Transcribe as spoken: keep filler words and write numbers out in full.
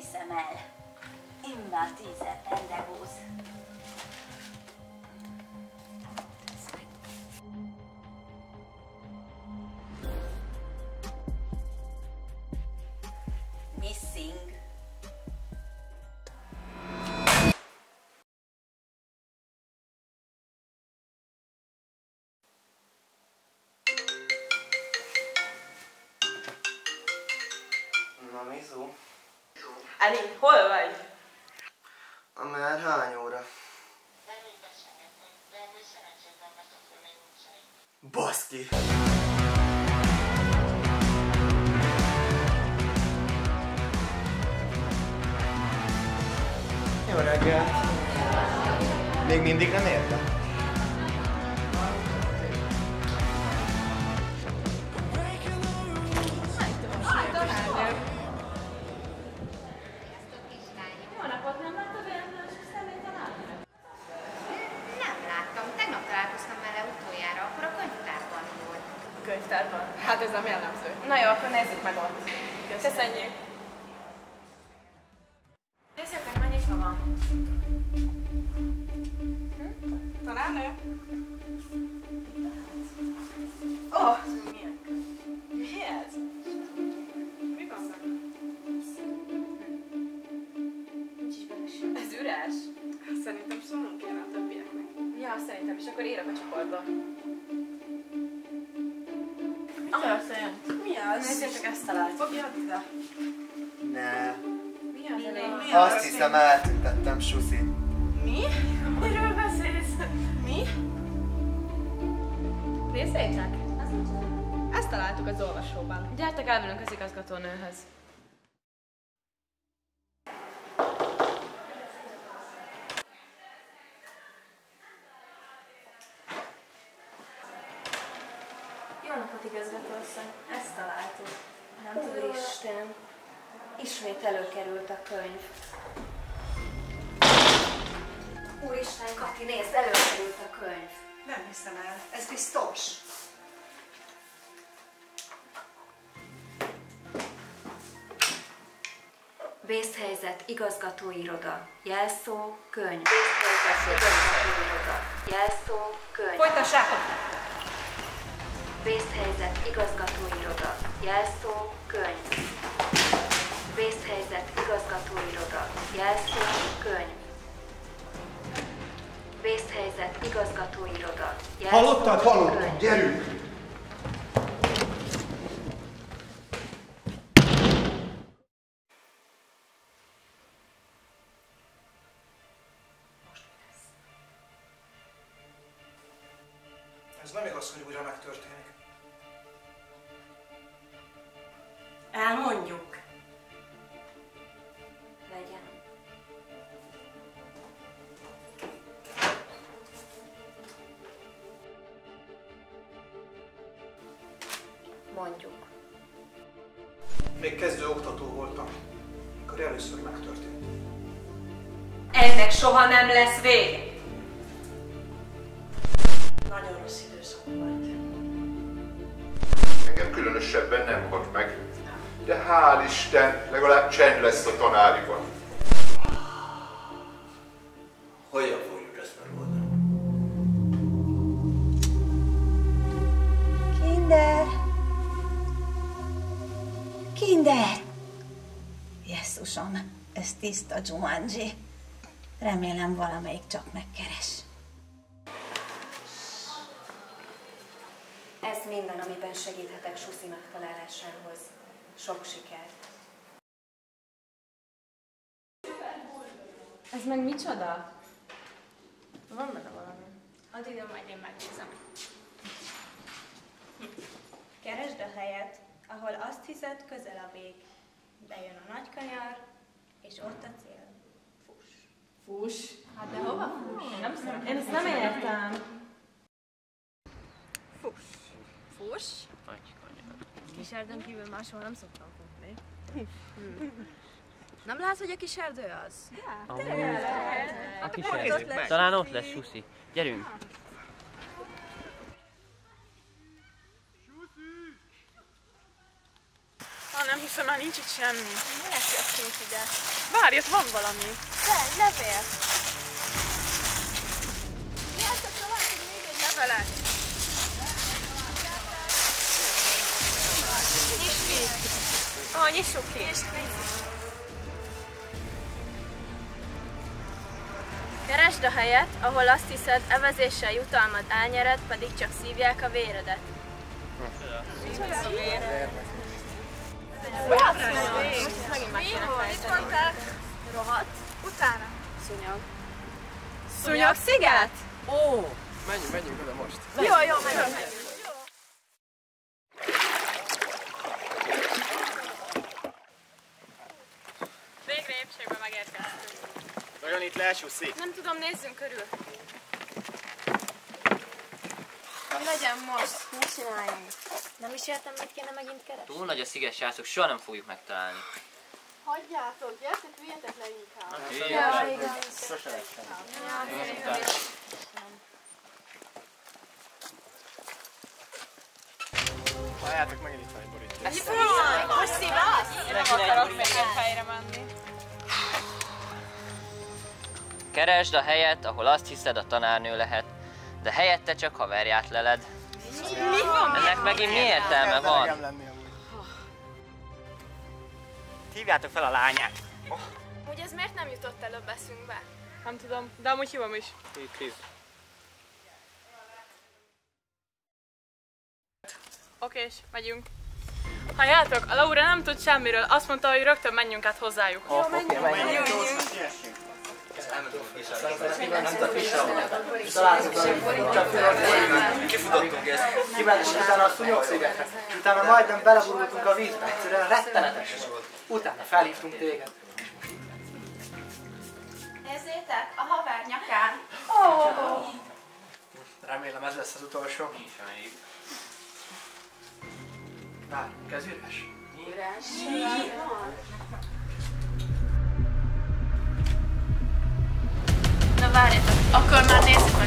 hiszem el. Immár tízet pendegóz. Missing. Na, Mizu? Ani, hol vagy? Már hány óra? Baszki! Jó reggelt! Még mindig nem értem? Könyvtárban? Hát ez nem jellemző. Na jó, akkor nézzük meg ott. Köszönjük! Nézzétek, mennyi nyitva van. Hm? Talán ő? Ó! Oh, mi ez? Mi van benne? Nincs is benne sem. Ez üres? Szerintem szólnunk kéne a többieknek. Ja, szerintem is. Akkor írok a csoportba. Aha, szerint. Mi az? Nézzétek, ezt talált. Fogjad ide. Ne. Mi az elég? Mi Azt az hiszem, eltüntettem Susi. Mi? Miről beszélsz? Mi? Nézzétek! Ezt találtuk az olvasóban. Gyertek el velünk az igazgatónőhöz. Jó napot, igazgatóasszony! Ezt találtuk. Nem tudom. Úristen, ismét előkerült a könyv. Úristen, Kati, nézd, előkerült a könyv. Nem hiszem el, ez biztos. Vészhelyzet, igazgatóiroda. Jelszó, könyv. Vészhelyzet, igazgatóiroda. Jelszó, könyv. Folytassátok! Vészhelyzet, igazgatóiroda. Jelszó, könyv. Vészhelyzet, igazgatóiroda. Jelszó, könyv. Vészhelyzet, igazgatóiroda. Jelszó, Hallottad? Hallottam. könyv. Gyerünk! Ez nem igaz, hogy újra megtörténik. Elmondjuk. Legyen. Mondjuk. Még kezdő oktató voltam, amikor először megtörtént. Ennek soha nem lesz vége! Nagyon rossz időszak volt. Engem különösebben nem hat meg, de hál' Isten, legalább csend lesz a tanáriban. Hogyan fogjuk ezt megoldani? Kinder! Kinder! Jesszusom, ez tiszta Jumanji. Remélem valamelyik csak megkeres. Ez minden, amiben segíthetek Susi megtalálásához. Sok sikert! Ez meg micsoda? Van benne valami. Addig ide majd én megnézem. Keresd a helyet, ahol azt hiszed, közel a vég. Bejön a nagy kanyar, és ott a cél. Fuss. Fuss? Hát de hova fuss? Nem szem. Én ezt nem értem. Fuss. Fuss? Kis erdőn kívül máshol nem szoktam futni. Nem látsz, hogy a kis erdő az? A kis erdő. Talán ott lesz Susi. Gyerünk! Ha Nem hiszem, már nincs itt semmi. Miért jöttünk ide? Várj, ott van valami. De, levél. Mi azt a tovább, hogy még egy Levelet. Nyisd ki! Ó, nyissuk ki! Keresd a helyet, ahol azt hiszed, evezéssel jutalmad elnyered, pedig csak szívják a véredet. Micsoda a véred? Most megint meg kéne fejteni. Rohadt. Utána. Szúnyog. Szúnyog sziget? Ó! Menjünk, menjünk oda most. Jó, jó, menjünk, menjünk. Végre épségben megérkeztünk. Vajon itt leesúszik? Nem tudom, nézzünk körül. Legyen most. Mit csináljunk? Nem is értem, mit kéne megint keresni. Túl nagy a sziget, srácok, soha nem fogjuk megtalálni. Hagyjátok, gyertek, vigyetek le inkább. Ja, igen. Sose lesz semmi. Halljátok, megint itt van egy borító. Ez fújj! Most szívasz? Én nem akarok még egy helyre menni. Keresd a helyet, ahol azt hiszed, a tanárnő lehet, de helyette csak haverját leled. Mi van? Ennek megint mi értelme van? Nekem lenni amúgy. Hívjátok fel a lányát! Úgy ez miért nem jutott előbb eszünkbe? Nem tudom, de amúgy hívom is. Itt, itt. Okés, megyünk. Halljátok, a Laura nem tud semmiről, azt mondta, hogy rögtön menjünk át hozzájuk. Jó, menjünk, menjünk. Kifutottunk ezt. Kiment, és utána a szúnyogszigetre. Utána majdnem beleburultunk a vízbe. Egyszerűen rettenetes volt. Utána felhívtunk téged. Nézzétek, a haver nyakán. Remélem ez lesz az utolsó. Várjunk, ez üres. Na várjatok, akkor már nézzük